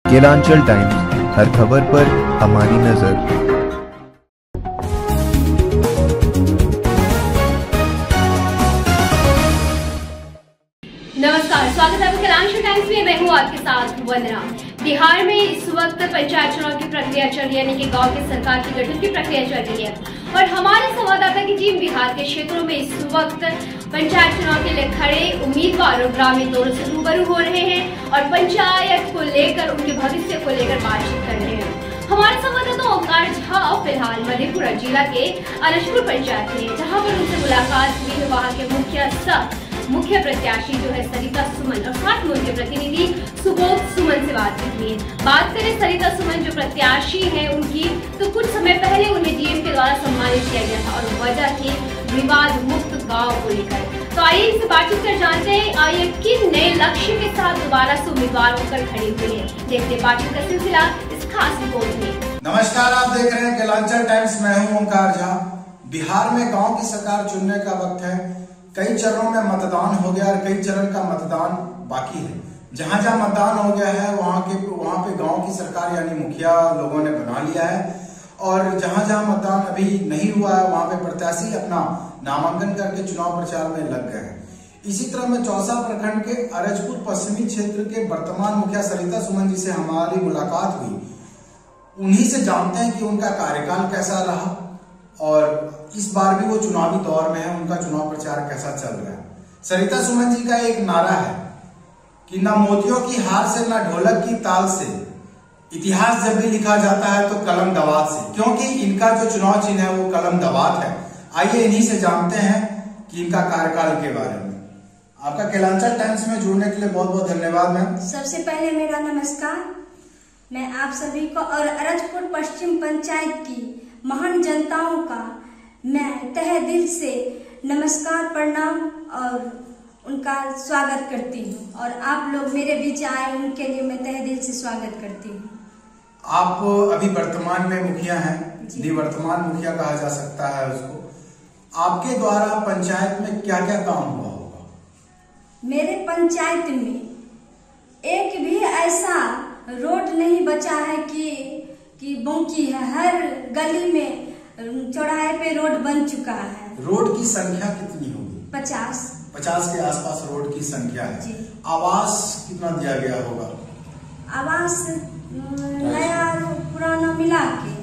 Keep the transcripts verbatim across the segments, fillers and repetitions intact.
Kelanchal times, हर खबर पर हमारी नजर। नमस्कार, स्वागत है केलांचल टाइम्स में। मैं हूँ आपके साथ वंदना। बिहार में इस वक्त पंचायत चुनाव की प्रक्रिया चल रही है, यानी कि गांव की सरकार की गठन की प्रक्रिया चल रही है और हमारे संवाददाता की टीम बिहार के क्षेत्रों में इस वक्त पंचायत चुनाव के लिए खड़े उम्मीदवार और ग्रामीण दोनों से रूबरू हो रहे हैं और पंचायत को लेकर, उनके भविष्य को लेकर बातचीत कर रहे हैं। हमारे संवाददाता ओमकार झा फिलहाल मधेपुरा जिला के अरजपुर पंचायत में, जहाँ पर उनसे मुलाकात हुई है वहाँ के मुखिया सह मुख्य प्रत्याशी जो है सरिता सुमन और साथ में उनके प्रतिनिधि सुबोध सुमन से बात की है। बात करें सरिता सुमन जो प्रत्याशी हैं उनकी, तो कुछ समय पहले उन्हें डीएम के द्वारा सम्मानित किया गया था और वजह थी विवाद मुक्त गांव को लेकर। तो आइए इनसे बातचीत कर जानते हैं आइए किन नए लक्ष्य के साथ दोबारा से उम्मीदवार होकर खड़े हुए हैं। देखते बातचीत का सिलसिला इस खास रिपोर्ट में। नमस्कार, आप देख रहे हैं केलांचल टाइम्स। मैं हूं ओमकार झा। बिहार में गांव की सरकार चुनने का वक्त है। कई चरणों में मतदान हो गया और कई चरण का मतदान बाकी है। जहां जहां मतदान हो गया है वहां के वहां पे गांव की सरकार यानी मुखिया लोगों ने बना लिया है और जहां जहां मतदान अभी नहीं हुआ है वहां पे प्रत्याशी अपना नामांकन करके चुनाव प्रचार में लग गए हैं। इसी तरह में चौसा प्रखंड के अरजपुर पश्चिमी क्षेत्र के वर्तमान मुखिया सरिता सुमन जी से हमारी मुलाकात हुई। उन्हीं से जानते हैं कि उनका कार्यकाल कैसा रहा और इस बार भी वो चुनावी दौर में है, उनका चुनाव प्रचार कैसा चल रहा है। सरिता सुमन जी का एक नारा है कि ना मोतियों की हार से ना ढोलक की ताल से, इतिहास जब भी लिखा जाता है तो कलम दवात से, क्योंकि इनका जो चुनाव चिन्ह है वो कलम दवात है। आइए इन्हीं से जानते हैं कि इनका कार्यकाल के बारे में। आपका केलांचल टाइम्स में जुड़ने के लिए बहुत बहुत धन्यवाद मैम। सबसे पहले मेरा नमस्कार। मैं आप सभी को और अरजपुर पश्चिम पंचायत की महान जनताओं का मैं तहे दिल से नमस्कार, प्रणाम और उनका स्वागत करती हूँ और आप लोग मेरे बीच आए उनके लिए मैं तहे दिल से स्वागत करती हूँ। आप अभी वर्तमान में मुखिया हैं, निवर्तमान मुखिया कहा जा सकता है उसको। आपके द्वारा पंचायत में क्या क्या काम हुआ होगा? मेरे पंचायत में एक भी ऐसा रोड नहीं बचा है कि कि बाकी है। हर गली में चौराहे पे रोड बन चुका है। रोड की संख्या कितनी होगी? पचास पचास के आसपास रोड की संख्या है जी। आवास कितना दिया गया होगा? आवास नया पुराना मिला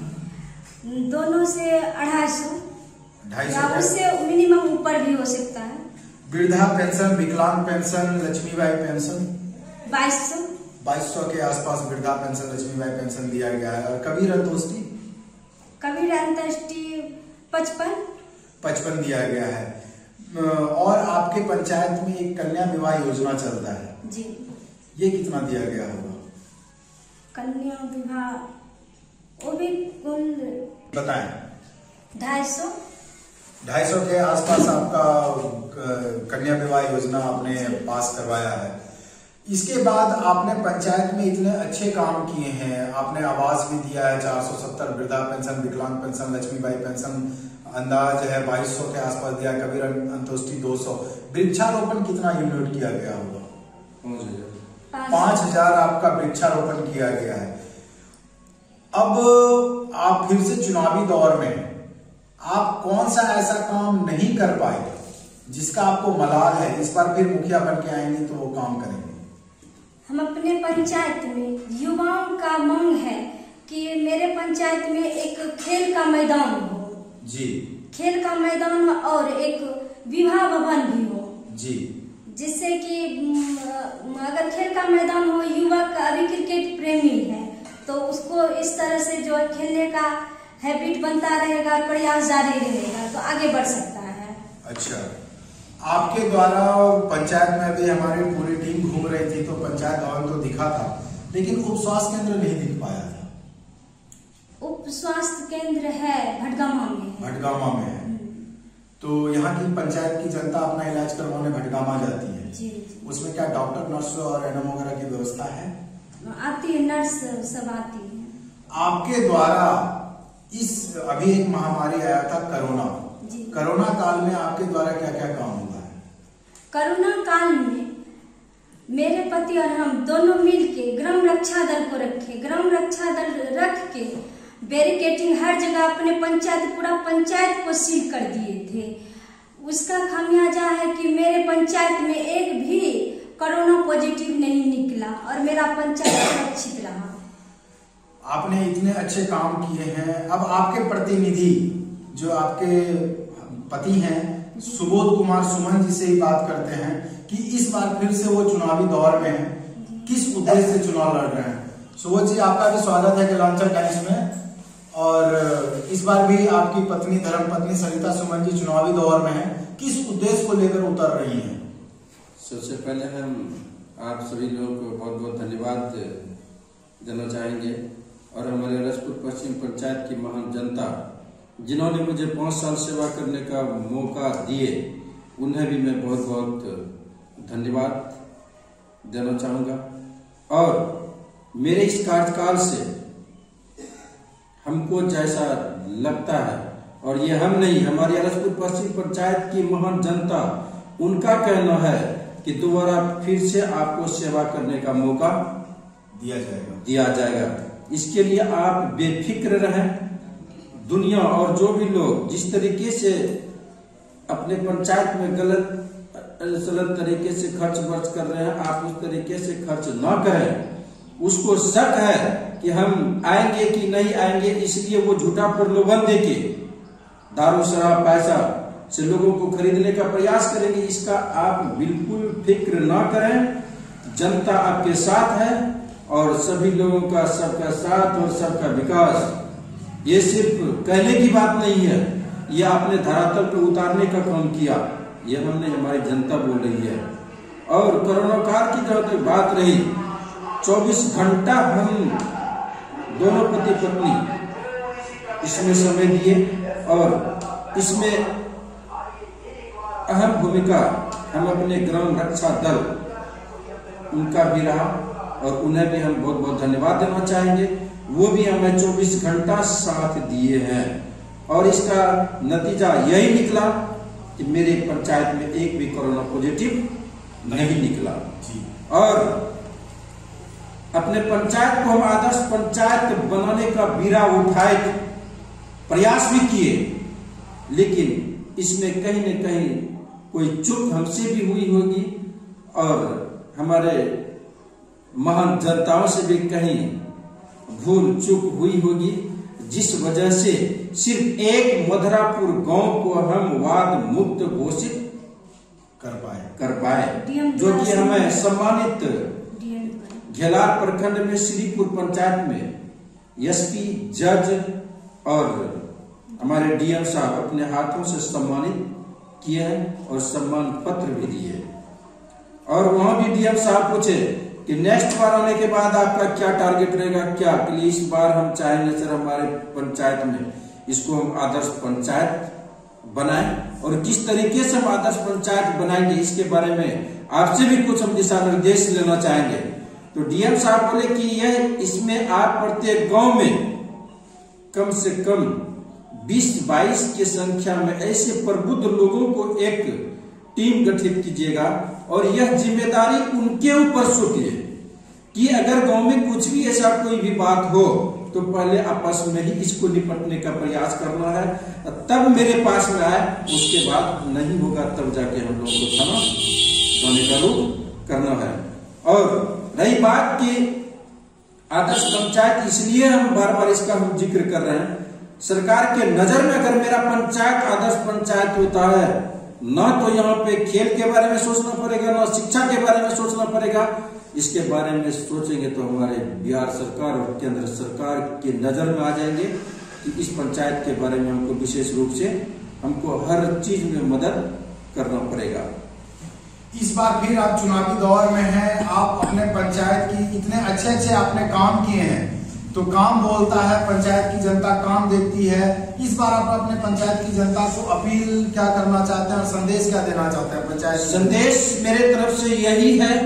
के दोनों से अढ़ाई सौ ढाई या सौ उससे मिनिमम ऊपर भी हो सकता है। वृद्धा पेंशन, विकलांग पेंशन, लक्ष्मीबाई पेंशन बाईस सौ बाईस सौ के आसपास वृद्धा पेंशन, लक्ष्मीबाई पेंशन दिया गया है। और कबीर अंतोष्टि कबीर अंतोष्टि पचपन पचपन दिया गया है। और आपके पंचायत में एक कन्या विवाह योजना चलता है जी, ये कितना दिया गया होगा? कन्या विवाह वो भी कुल बताएं। ढाई सौ ढाई सौ के आसपास आपका कन्या विवाह योजना आपने पास करवाया है। इसके बाद आपने पंचायत में इतने अच्छे काम किए हैं, आपने आवास भी दिया है, चार सौ सत्तर वृद्धा पेंशन, विकलांग पेंशन, लक्ष्मीबाई पेंशन अंदाज है बाईस सौ के आसपास दिया, कबीर अंतोष्टि दो सौ। वृक्षारोपण कितना यूनिट किया गया होगा? पांच हजार आपका वृक्षारोपण किया गया है। अब आप फिर से चुनावी दौर में आप कौन सा ऐसा काम नहीं कर पाए जिसका आपको मलाल है, इस बार फिर मुखिया बन के आएंगे तो वो काम करेंगे? हम अपने पंचायत में युवाओं का मांग है कि मेरे पंचायत में एक खेल का मैदान हो जी, खेल का मैदान और एक विवाह भवन भी हो जी, जिससे कि अगर खेल का मैदान हो, युवक अभी क्रिकेट प्रेमी है तो उसको इस तरह से जो खेलने का हैबिट बनता रहेगा, प्रयास जारी रहेगा तो आगे बढ़ सकता है। अच्छा, आपके द्वारा पंचायत में अभी हमारी पूरी टीम घूम रही थी तो पंचायत भवन तो दिखा था, लेकिन उप स्वास्थ्य केंद्र नहीं दिख पाया था। उप स्वास्थ्य केंद्र है भटगामा में है। भटगामा में है तो यहाँ की पंचायत की जनता अपना इलाज करवाने भटगामा जाती है जी, जी। उसमें क्या डॉक्टर, नर्स और एनएम वगैरह की व्यवस्था है? आती है, नर्स सब आती है। आपके द्वारा इस अभी एक महामारी आया था कोरोना, कोरोना काल में आपके द्वारा क्या क्या काम हुआ है? कोरोना काल में मेरे पति और हम दोनों मिलके ग्राम रक्षा दल को रखे। ग्राम रक्षा दल रख के बैरिकेटिंग हर जगह अपने पंचायत पूरा पंचायत को सील कर दिए थे। उसका खामियाजा है कि मेरे पंचायत में एक भी कोरोना पॉजिटिव नहीं निकला और मेरा पंचायत सुरक्षित रहा। आपने इतने अच्छे काम किए हैं। अब आपके प्रतिनिधि जो आपके पति हैं सुबोध कुमार सुमन जी से ही बात करते हैं कि इस बार फिर से वो चुनावी दौर में हैं, किस उद्देश्य से चुनाव लड़ रहे हैं। सुबोध जी, आपका भी स्वागत है गलांचा टाइम्स में। और इस बार भी आपकी पत्नी धर्मपत्नी सरिता सुमन जी चुनावी दौर में हैं, किस उद्देश्य को लेकर उतर रही हैं? सबसे पहले हम आप सभी लोगों को बहुत बहुत धन्यवाद देना चाहेंगे और हमारे राजपूत पश्चिम पंचायत की महान जनता जिन्होंने मुझे पाँच साल सेवा करने का मौका दिए, उन्हें भी मैं बहुत बहुत धन्यवाद देना चाहूँगा। और मेरे इस कार्यकाल से हमको जैसा लगता है, और ये हम नहीं, हमारी राजपूत पश्चिम पंचायत की महान जनता, उनका कहना है कि दोबारा फिर से आपको सेवा करने का मौका दिया जाएगा दिया जाएगा। इसके लिए आप बेफिक्र रहें। दुनिया और जो भी लोग जिस तरीके से अपने पंचायत में गलत गलत तरीके से खर्च वर्च कर रहे हैं, आप उस तरीके से खर्च न करें। उसको शक है कि हम आएंगे कि नहीं आएंगे, इसलिए वो झूठा प्रलोभन देके दारू शराब पैसा से लोगों को खरीदने का प्रयास करेंगे। इसका आप बिल्कुल फिक्र ना करें। जनता आपके साथ है और सभी लोगों का सबका साथ और सबका विकास, ये सिर्फ कहने की बात नहीं है, ये आपने धरातल पर उतारने का काम किया। ये हमने, हमारी जनता बोल रही है। और कोरोना काल की जब तक बात रही, चौबीस घंटा हम दोनों पति पत्नी इसमें समय दिए और इसमें अहम भूमिका हम अपने ग्राम रक्षा दल उनका भी रहा और उन्हें भी हम बहुत बहुत धन्यवाद देना चाहेंगे। वो भी हमें चौबीस घंटा साथ दिए हैं और इसका नतीजा यही निकला कि मेरे पंचायत में एक भी कोरोना पॉजिटिव नहीं निकला। और अपने पंचायत को हम आदर्श पंचायत बनाने का बीड़ा उठाए, प्रयास भी किए, लेकिन इसमें कहीं न कहीं कोई चूक हमसे भी हुई होगी और हमारे महान जनताओं से भी कहीं भूल चूक हुई होगी, जिस वजह से सिर्फ एक मधुरापुर गांव को हम वाद मुक्त घोषित कर पाए कर पाए जो कि हमें सम्मानित घेलार प्रखंड में श्रीपुर पंचायत में एसपी, जज और हमारे डीएम साहब अपने हाथों से सम्मानित किए हैं और सम्मान पत्र भी दिए। और वहां भी डीएम साहब पूछे कि नेक्स्ट बार आने के बाद आपका क्या टारगेट रहेगा, क्या के लिए इस बार हम चाहेंगे सर हमारे पंचायत में इसको हम आदर्श पंचायत बनाएं और किस तरीके से हम आदर्श पंचायत बनाएंगे, इसके बारे में आपसे भी कुछ हम दिशा निर्देश लेना चाहेंगे। तो डीएम साहब बोले कि यह इसमें आप प्रत्येक गांव में कम से कम बीस बाईस की संख्या में ऐसे प्रबुद्ध लोगों को एक टीम गठित कीजिएगा और यह जिम्मेदारी उनके ऊपर सौंपिए कि अगर गांव में कुछ भी ऐसा कोई भी बात हो तो पहले आपस में ही इसको निपटने का प्रयास करना है, तब मेरे पास में आए, उसके बाद नहीं होगा तब जाके हम लोगों को थाना जाने का रूप करना है। और रही बात की आदर्श पंचायत, इसलिए हम बार बार इसका हम जिक्र कर रहे हैं। सरकार के नजर में अगर मेरा पंचायत आदर्श पंचायत होता है, ना तो यहाँ पे खेल के बारे में सोचना पड़ेगा, ना शिक्षा के बारे में सोचना पड़ेगा। इसके बारे में सोचेंगे तो हमारे बिहार सरकार और केंद्र सरकार के नजर में आ जाएंगे कि इस पंचायत के बारे में हमको विशेष रूप से हमको हर चीज में मदद करना पड़ेगा। इस बार फिर आप चुनावी दौर में हैं, आप अपने पंचायत की इतने अच्छे अच्छे आपने काम किए हैं, तो काम बोलता है, पंचायत की जनता काम देखती है। इस बार आप अपने पंचायत की जनता को अपील क्या करना चाहते हैं और संदेश क्या देना चाहते हैं पंचायत? संदेश मेरे तरफ से यही है,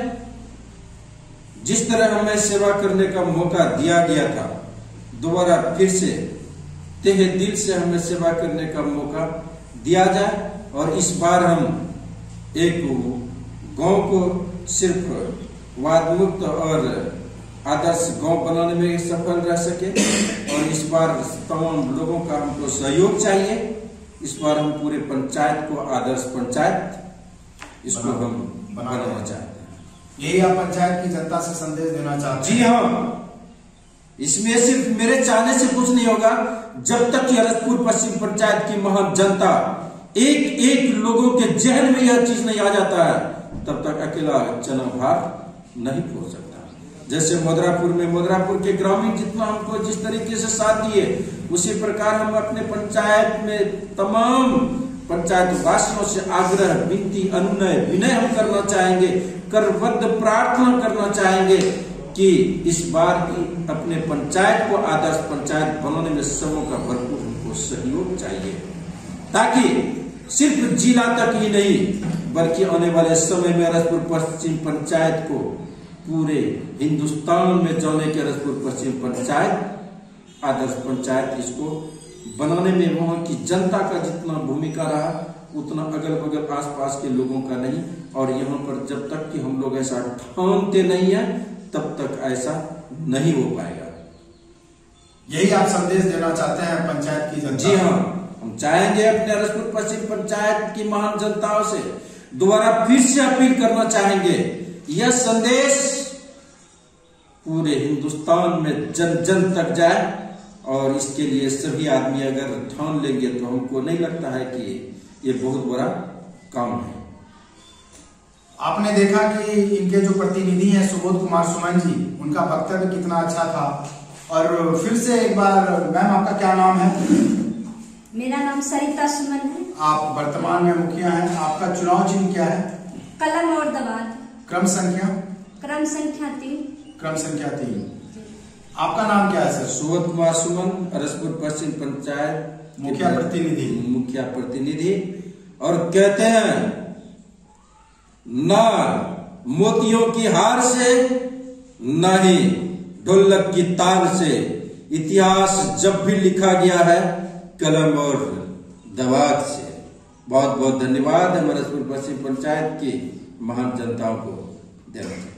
जिस तरह हमें सेवा करने का मौका दिया गया था, दोबारा फिर से तहे दिल से हमें सेवा करने का मौका दिया जाए और इस बार हम एक गांव को सिर्फ वाद मुक्त और आदर्श गांव बनाने में सफल रह सके। और इस बार तमाम लोगों का हमको सहयोग चाहिए। इस बार हम पूरे पंचायत को आदर्श पंचायत इसको हम बनाना चाहते हैं। यही आप पंचायत की जनता से संदेश देना चाहते हैं? जी हाँ, इसमें सिर्फ मेरे चाहने से कुछ नहीं होगा। जब तक अरजपुर पश्चिम पंचायत की महान जनता एक एक लोगों के जहन में यह चीज नहीं आ जाता है, तब तक अकेला चना भार नहीं फोड़ सकता। जैसे मदरापुर में मदरापुर के ग्रामीण जितना हमको जिस तरीके से साथ दिए, उसी प्रकार हम अपने पंचायत में तमाम पंचायत वासियों से आग्रह, विनती, अनुनय, विनय हम करना चाहेंगे, करबद्ध प्रार्थना करना चाहेंगे कि इस बार की अपने पंचायत को आदर्श पंचायत बनाने में सबों का भरपूर हमको सहयोग चाहिए, ताकि सिर्फ जिला तक ही नहीं बल्कि आने वाले समय में अरजपुर पश्चिम पंचायत को पूरे हिंदुस्तान में जाने के अरजपुर पश्चिम पंचायत आदर्श पंचायत इसको बनाने में वहां की जनता का जितना भूमिका रहा उतना अगल बगल आसपास के लोगों का नहीं। और यहाँ पर जब तक कि हम लोग ऐसा ठानते नहीं है तब तक ऐसा नहीं हो पाएगा। यही आप संदेश देना चाहते हैं पंचायत की जनता? जी हाँ, हम चाहेंगे अपने अरजपुर पश्चिम पंचायत की महान जनताओं से दोबारा फिर से अपील करना चाहेंगे, यह संदेश पूरे हिंदुस्तान में जन जन तक जाए। और इसके लिए सभी आदमी अगर ठान लेंगे तो हमको नहीं लगता है कि ये बहुत बड़ा काम है। आपने देखा कि इनके जो प्रतिनिधि हैं सुबोध कुमार सुमन जी, उनका वक्तव्य कितना अच्छा था। और फिर से एक बार, मैम आपका क्या नाम है? मेरा नाम सरिता सुमन है। आप वर्तमान में मुखिया हैं। आपका चुनाव चिन्ह क्या है? कलम और दबाद। क्रम संख्या? क्रम संख्या तीन। क्रम संख्या तीन। आपका नाम क्या है सर? सुबोध कुमार सुमन, अरजपुर पश्चिम पंचायत मुखिया प्रतिनिधि। मुखिया प्रतिनिधि। और कहते हैं ना मोतियों की हार से न ही ढोलक की तार से, इतिहास जब भी लिखा गया है कलम और दवात से। बहुत बहुत धन्यवाद हम अरजपुर पश्चिम पंचायत की महान जनताओं को देना।